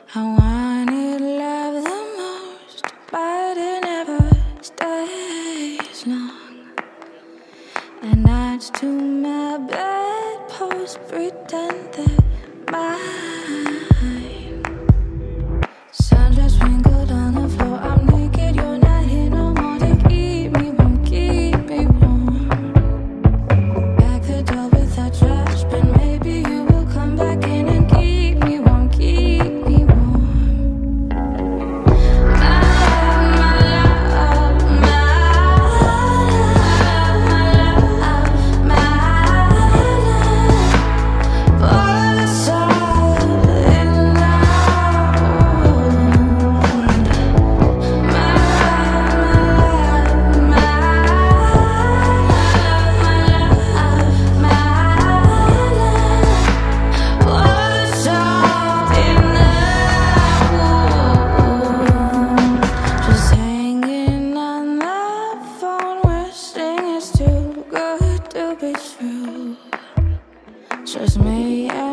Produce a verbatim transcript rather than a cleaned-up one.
I wanted love the most, but it never stays long. And nights to my bedpost pretend they're mine. Sunlight sprinkled on the floor. I'm naked, you're not here no more to keep me warm, keep me warm. Back the door without trash, but maybe you will come back in and keep me warm, keep me warm. Just me.